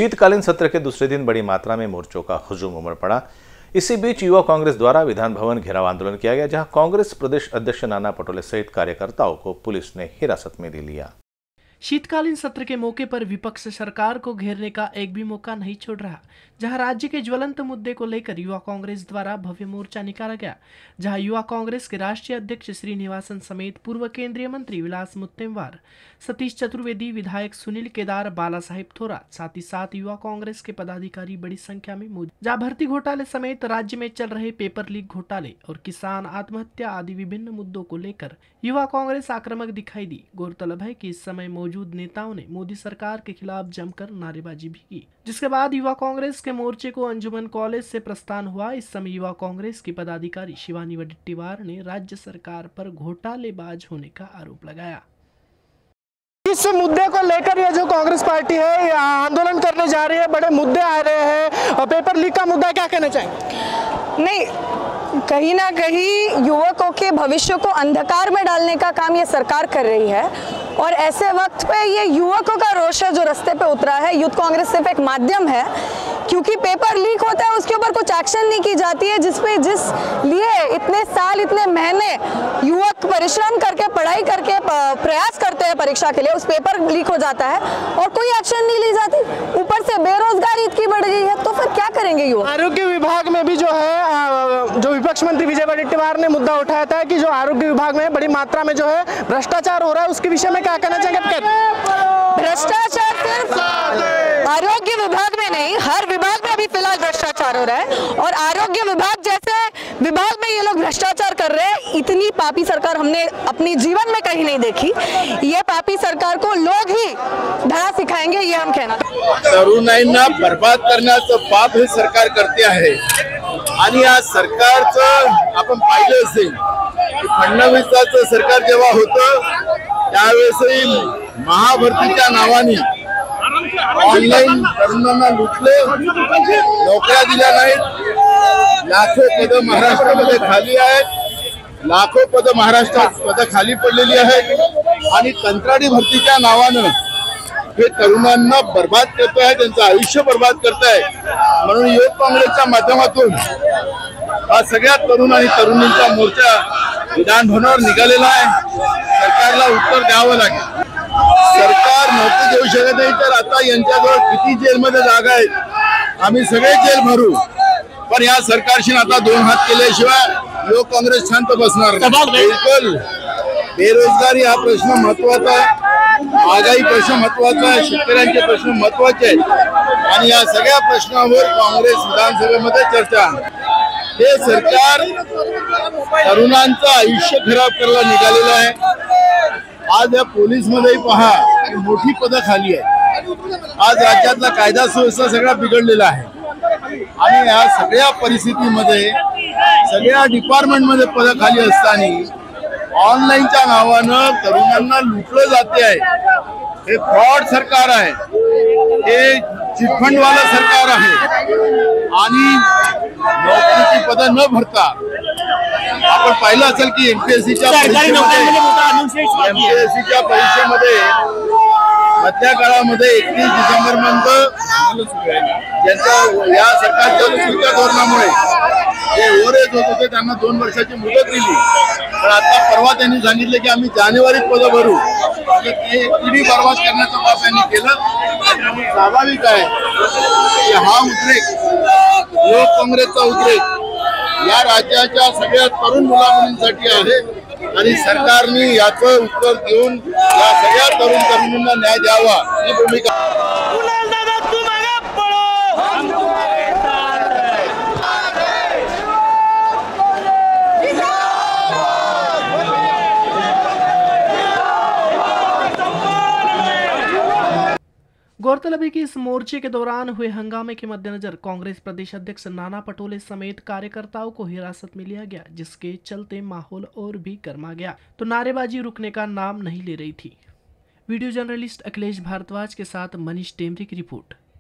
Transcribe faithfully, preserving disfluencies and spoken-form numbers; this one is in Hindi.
शीतकालीन सत्र के दूसरे दिन बड़ी मात्रा में मोर्चों का हुजूम उमड़ पड़ा। इसी बीच युवा कांग्रेस द्वारा विधान भवन घेराव आंदोलन किया गया, जहां कांग्रेस प्रदेश अध्यक्ष नाना पटोले सहित कार्यकर्ताओं को पुलिस ने हिरासत में ले लिया। शीतकालीन सत्र के मौके पर विपक्ष सरकार को घेरने का एक भी मौका नहीं छोड़ रहा, जहां राज्य के ज्वलंत मुद्दे को लेकर युवा कांग्रेस द्वारा भव्य मोर्चा निकाला गया, जहां युवा कांग्रेस के राष्ट्रीय अध्यक्ष श्रीनिवासन समेत पूर्व केंद्रीय मंत्री विलास मुत्तेमवार, सतीश चतुर्वेदी, विधायक सुनील केदार, बाला साहेब थोरात, साथ ही साथ युवा कांग्रेस के पदाधिकारी बड़ी संख्या में मौजूद, जहां भर्ती घोटाले समेत राज्य में चल रहे पेपर लीक घोटाले और किसान आत्महत्या आदि विभिन्न मुद्दों को लेकर युवा कांग्रेस आक्रामक दिखाई दी। गौरतलब है कि इस समय मौजूद नेताओं ने मोदी सरकार के खिलाफ जमकर नारेबाजी भी की, जिसके बाद युवा कांग्रेस के मोर्चे को अंजुमन कॉलेज से प्रस्थान हुआ। इस समय युवा कांग्रेस की पदाधिकारी शिवानी वडेट्टीवार ने राज्य सरकार पर घोटालेबाज होने का आरोप लगाया। इस मुद्दे को लेकर ये जो कांग्रेस पार्टी है आंदोलन करने जा रही है, बड़े मुद्दे आ रहे हैं और पेपर लीक का मुद्दा, क्या कहना चाहेंगे? नहीं, कहीं ना कहीं युवकों के भविष्य को अंधकार में डालने का काम ये सरकार कर रही है और ऐसे वक्त पे ये युवकों का रोष है जो रास्ते पे उतरा है। यूथ कांग्रेस सिर्फ एक माध्यम है, क्योंकि पेपर लीक होता है उसके ऊपर कुछ एक्शन नहीं की जाती है, जिसपे जिस लिए इतने साल इतने महीने युवक परिश्रम करके पढ़ाई करके प्रयास करते हैं परीक्षा के लिए, उस पेपर लीक हो जाता है और कोई एक्शन नहीं ली जाती। ऊपर से बेरोजगारी इतनी बढ़ गई है, तो फिर क्या करेंगे युवक? आरोग्य विभाग में भी जो है, जो विपक्ष मंत्री विजय वडेट्टीवार ने मुद्दा उठाया था कि जो आरोग्य विभाग में बड़ी मात्रा में जो है भ्रष्टाचार हो रहा है, उसके विषय में क्या कहना चाहेंगे? भ्रष्टाचार सिर्फ आरोग्य विभाग में नहीं, हर विभाग में अभी फिलहाल भ्रष्टाचार हो रहा है और आरोग्य विभाग जैसे विभाग में ये लोग भ्रष्टाचार कर रहे हैं। इतनी पापी सरकार हमने अपनी जीवन में कहीं नहीं देखी। ये पापी सरकार को लोग ही धडा सिखाएंगे, ये हम कहना। तरुणाईंना बर्बाद करण्याचं पाप हे सरकार करते आहे आणि या सरकारचं आपण पाहिलं असेल की फडणवीसाचं सरकार जेव्हा होतं त्यावेळेसही महाभरतीच्या नावाने ऑनलाईन तरुणांना लुटले, नोकऱ्या दिल्या नाहीत, लाखो पद महाराष्ट्रामध्ये खाली आहेत, लाखो पद महाराष्ट्रात पद खाली पडलेली आहेत आणि कंत्राटी भरतीच्या नावानं हे तरुणांना बर्बाद करताय, त्यांचं आयुष्य बर्बाद करताय। म्हणून युवक काँग्रेसच्या माध्यमातून हा सगळ्या तरुण आणि तरुणींचा मोर्चा विधान भवनावर निघालेला आहे। सरकारला उत्तर द्यावं लागेल। सरकार नोकरी देऊ शकत नाही तर आता यांच्याजवळ किती जेलमध्ये जागा आहेत, आम्ही सगळे जेल भरू, पण या सरकारशी आता दोन हात केल्याशिवाय युवक काँग्रेस शांत बसणार नाही। बिलकुल बेरोजगारी हा प्रश्न महत्वाचा आहे, महागाई प्रश्न महत्वाचा आहे, शेतकऱ्यांचे प्रश्न महत्वाचे आहेत आणि या सगळ्या प्रश्नांवर काँग्रेस विधानसभेमध्ये चर्चा। हे सरकार तरुणांचं आयुष्य खराब करायला निघालेलं आहे। आज या पोलीस मध्ये पहा मोठी पद खाली आहे। आज राज्यातला कायदा सुव्यवस्था सगळा बिघडलेला आहे आणि या सगळ्या परिस्थितीमध्ये सगळ्या डिपार्टमेंट मध्ये पद खाली असताना ऑनलाईनच्या नावानं तरुणांना लुटलं जाते आहे। हे फ्रॉड सरकार आहे, हे चिटफंड वाला सरकार आहे आणि नोकरीची पद न भरता आपण पाहिलं असेल की एमपीएससीच्या परीक्षेमध्ये एमपीएससीच्या परीक्षेमध्ये मधल्या काळामध्ये एकतीस डिसेंबर पर्यंत ज्यांच्या या सरकारच्या चुकीच्या धोरणामुळे जे ओव्हरेज होत होते त्यांना दोन वर्षाची मुदत दिली, पण आता परवा त्यांनी सांगितले की आम्ही जानेवारीत पद भरू। म्हणजे ते पिढी बर्बाद करण्याचं काम त्यांनी केलं। स्वाभाविक आहे की हा उद्रेक युवक काँग्रेसचा उद्रेक या राज्याच्या सगळ्या तरुण मुलामुलींसाठी आहे आणि सरकारने याचं उत्तर देऊन या सगळ्या तरुण तरुणींना न्याय द्यावा ही भूमिका। गौरतलब है कि इस मोर्चे के दौरान हुए हंगामे के मद्देनजर कांग्रेस प्रदेश अध्यक्ष नाना पटोले समेत कार्यकर्ताओं को हिरासत में लिया गया, जिसके चलते माहौल और भी गर्मा गया तो नारेबाजी रुकने का नाम नहीं ले रही थी। वीडियो जर्नलिस्ट अखिलेश भारद्वाज के साथ मनीष टेमरी की रिपोर्ट।